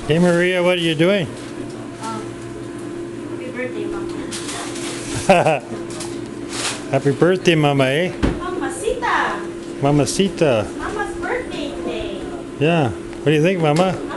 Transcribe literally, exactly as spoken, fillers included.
Hey Maria, what are you doing? Um, happy birthday, Mama. Happy birthday, Mama, eh? Mamacita! Mamacita. Mama's birthday today. Yeah. What do you think, Mama?